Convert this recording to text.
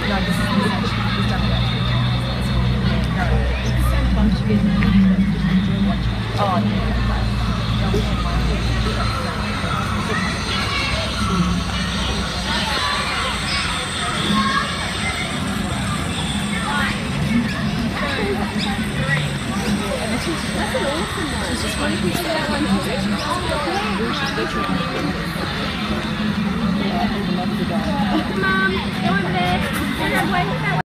No, this is we've done it. No, it's the same bunch of enjoy watching. Oh, yeah. No, we had one. We got That's an awesome one. It's just one piece of that one too. Yeah, I love the guy. Mum, go over there.